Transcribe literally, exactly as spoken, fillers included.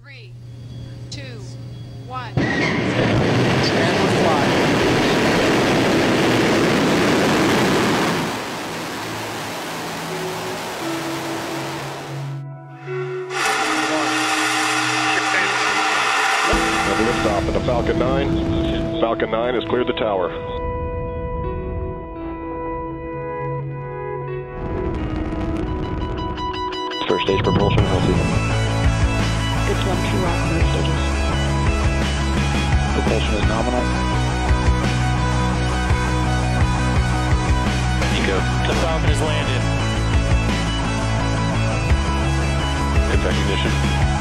Three, two, one. Stand with fly. Another liftoff at the Falcon nine. Falcon nine has cleared the tower. First stage propulsion healthy. It's one true off both stages. Propulsion is nominal. Eco. The Falcon has landed. Impact ignition.